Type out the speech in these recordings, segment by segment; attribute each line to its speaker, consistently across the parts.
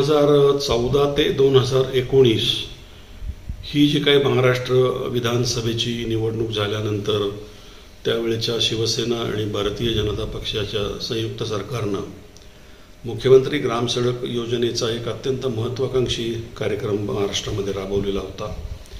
Speaker 1: 2014 ते 2019 ही जी काही महाराष्ट्र विधानसभेची निवडणूक झाल्यानंतर त्यावेळेच्या शिवसेना आणि भारतीय जनता पक्षाच्या संयुक्त सरकारनं मुख्यमंत्री ग्रामसडक योजनेचा एक अत्यंत महत्त्वाकांक्षी कार्यक्रम महाराष्ट्रामध्ये राबवलेला होता.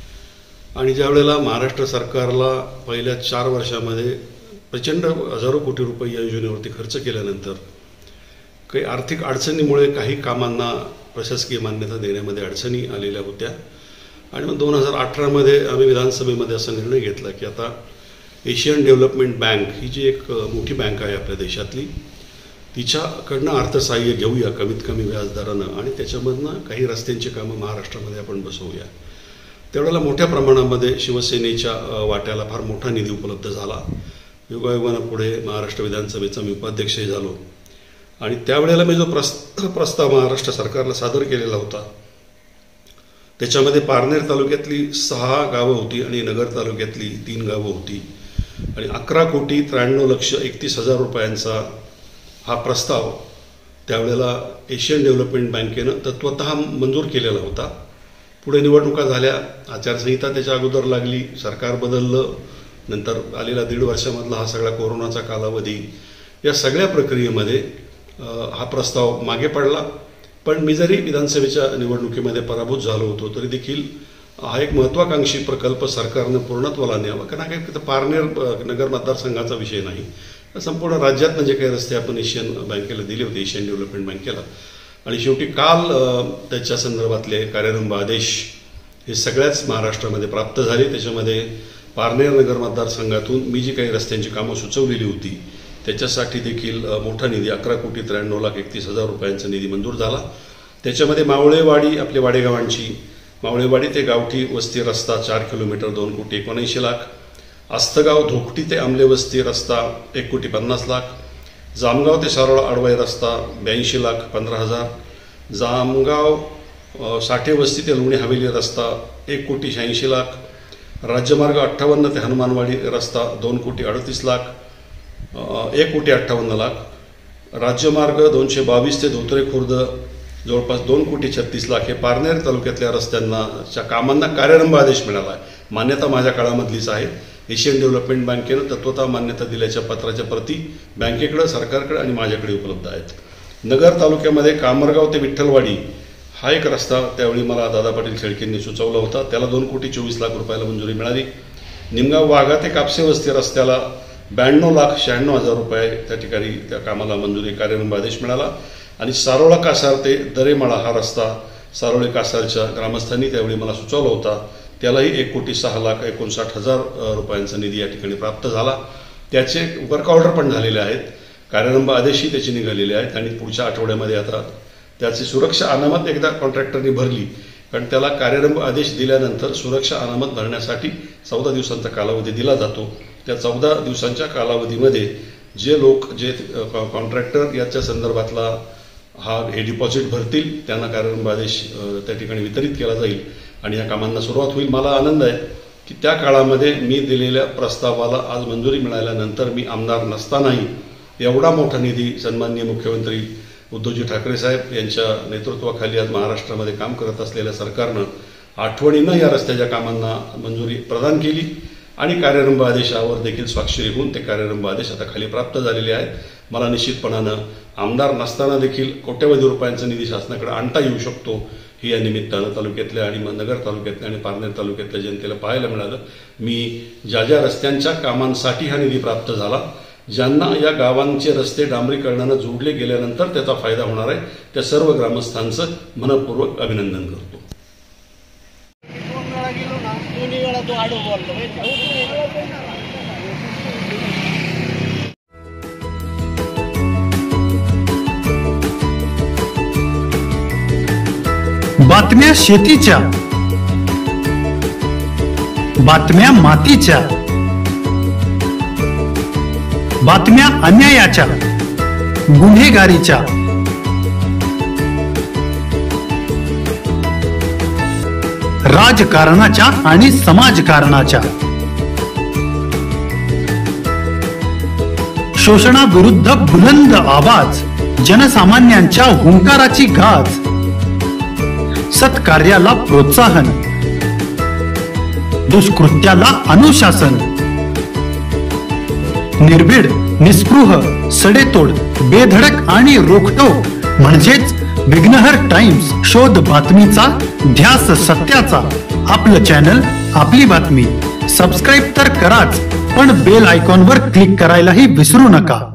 Speaker 1: आणि ज्यावेळेला महाराष्ट्र सरकारला पहिल्या 4 वर्षामध्ये प्रचंड हजारो कोटी रुपये या योजनेवरती खर्च केल्यानंतर काही आर्थिक अडचणीमुळे काही कामांना प्रशासकीय मान्यता देण्यामध्ये अडचणी आलेल्या होत्या. आणि मग 2018मध्ये आम्ही विधानसभेमध्ये असा निर्णय घेतला की आता एशियन डेव्हलपमेंट बँक ही जी एक मोठी बँक आहे आपल्या देशातली, तिच्याकडनं अर्थसहाय्य घेऊया कमीत कमी व्याजदरानं आणि त्याच्यामधनं काही रस्त्यांची कामं महाराष्ट्रामध्ये आपण बसवूया. त्यावेळेला मोठ्या प्रमाणामध्ये शिवसेनेच्या वाट्याला फार मोठा निधी उपलब्ध झाला. योगायोगानं पुढे महाराष्ट्र विधानसभेचा मी उपाध्यक्षही झालो आणि त्यावेळेला मी जो प्रस्ताव महाराष्ट्र सरकारला सादर केलेला होता त्याच्यामध्ये पारनेर तालुक्यातली 6 गावं होती आणि नगर तालुक्यातली 3 गावं होती आणि 11,93,31,00,000 रुपयांचा हा प्रस्ताव त्यावेळेला एशियन डेव्हलपमेंट बँकेनं तत्वतः मंजूर केलेला होता. पुढे निवडणुका झाल्या, आचारसंहिता त्याच्या अगोदर लागली, सरकार बदललं, नंतर आलेला 1.5 वर्षामधला हा सगळा कोरोनाचा कालावधी, या सगळ्या प्रक्रियेमध्ये हा प्रस्ताव मागे पडला. पण मी जरी विधानसभेच्या निवडणुकीमध्ये पराभूत झालो होतो तरी देखील हा एक महत्त्वाकांक्षी प्रकल्प सरकारनं पूर्णत्वाला न्यावा. कारण हा काही पारनेर नगर मतदारसंघाचा विषय नाही, संपूर्ण राज्यातनं जे काही रस्ते आपण एशियन बँकेला दिले होते, एशियन डेव्हलपमेंट बँकेला, आणि शेवटी काल त्याच्या संदर्भातले कार्यारंभ आदेश हे सगळ्याच महाराष्ट्रामध्ये प्राप्त झाले. त्याच्यामध्ये पारनेर नगर मतदारसंघातून मी जी काही रस्त्यांची कामं सुचवलेली होती त्याच्यासाठी देखील मोठा निधी 11,93,31,00,000 रुपयांचा निधी मंजूर झाला. त्याच्यामध्ये मावळेवाडी, आपले वाडेगावांची मावळेवाडी ते गावठी वस्ती रस्ता 4 किलोमीटर 2,79,00,000, आस्तगाव धोकटी ते आमले वस्ती रस्ता 1,50,00,000, जामगाव ते सारोळा आडवाई रस्ता 82,15,000, जामगाव साठे वस्ती ते लोणी हवेली रस्ता 1,86,00,000, राज्यमार्ग 58 ते हनुमानवाडी रस्ता 2,38,00,000, 1,58,00,000, राज्यमार्ग 222 ते धोत्रे खुर्द जवळपास 2,36,00,000 हे पारनेर तालुक्यातल्या रस्त्यांनाच्या कामांना कार्यारंभ आदेश मिळाला आहे. मान्यता माझ्या काळामधलीच आहे. एशियन डेव्हलपमेंट बँकेनं तत्वतः मान्यता दिल्याच्या पत्राच्या प्रती बँकेकडं, सरकारकडे आणि माझ्याकडे उपलब्ध आहेत. नगर तालुक्यामध्ये कामरगाव ते विठ्ठलवाडी हा एक रस्ता त्यावेळी मला दादा पाटील शेळकेंनी सुचवला होता, त्याला 2,24,00,000 रुपयाला मंजुरी मिळाली. निमगाव वाघा ते कापसे वस्ती रस्त्याला 92,96,000 रुपये त्या ठिकाणी त्या कामाला मंजुरी, कार्यारंभ आदेश मिळाला. आणि सारोळा कासार ते दरेमाळा हा रस्ता सारोळे कासारच्या ग्रामस्थांनी त्यावेळी मला सुचवला होता, त्यालाही 1,06,59,000 रुपयांचा निधी या ठिकाणी प्राप्त झाला. त्याचे वर्क ऑर्डर पण झालेले आहेत, कार्यारंभ आदेशही त्याचे निघालेले आहेत आणि पुढच्या आठवड्यामध्ये आता त्याची सुरक्षा अनामत एकदा कॉन्ट्रॅक्टरनी भरली, कारण त्याला कार्यारंभ आदेश दिल्यानंतर सुरक्षा अनामत भरण्यासाठी 14 दिवसांचा कालावधी दिला जातो. त्या 14 दिवसांच्या कालावधीमध्ये जे लोक जे कॉन्ट्रॅक्टर याच्या संदर्भातला हे डिपॉझिट भरतील त्यांना कार्यारंभ आदेश त्या ठिकाणी वितरित केला जाईल आणि या कामांना सुरुवात होईल. मला आनंद आहे की त्या काळामध्ये मी दिलेल्या प्रस्तावाला आज मंजुरी मिळाल्यानंतर मी आमदार नसतानाही एवढा मोठा निधी सन्माननीय मुख्यमंत्री उद्धवजी ठाकरे साहेब यांच्या नेतृत्वाखाली आज महाराष्ट्रामध्ये काम करत असलेल्या सरकारनं आठवणीनं या रस्त्याच्या कामांना मंजुरी प्रदान केली आणि कार्यारंभ आदेशावर देखील स्वाक्षरी होऊन ते कार्यारंभ आदेश आता खाली प्राप्त झालेले आहेत. मला निश्चितपणानं आमदार नसताना देखील कोट्यवधी रुपयांचा निधी शासनाकडे आणता येऊ शकतो ही या निमित्तानं तालुक्यातल्या आणि नगर तालुक्यातल्या आणि पारनेर तालुक्यातल्या जनतेला पाहायला मिळालं. मी ज्या ज्या रस्त्यांच्या कामांसाठी हा निधी प्राप्त झाला, ज्यांना या गावांचे रस्ते डांबरीकरणानं जोडले गेल्यानंतर त्याचा फायदा होणार आहे, त्या सर्व ग्रामस्थांचं मनपूर्वक अभिनंदन करतो.
Speaker 2: बातम्या शेतीच्या, बातम्या मातीच्या, बातम्या अन्यायाच्या, गुन्हेगारीच्या, राजकारणाच्या आणि समाजकारणाच्या, शोषणाविरुद्ध बुलंद आवाज, जनसामान्यांच्या हुंकाराची गाज, सत्कार्याला प्रोत्साहन, दुष्कृत्याला अनुशासन, निर्भीड, निस्पृह, सडेतोड, बेधडक आणि रोखटोक म्हणजेच विघ्नहर टाइम्स. शोध बातमीचा, ध्यास सत्याचा. आपलं चॅनल, आपली बातमी. सबस्क्राईब तर कराच, पण बेल आयकॉनवर क्लिक करायलाही विसरू नका.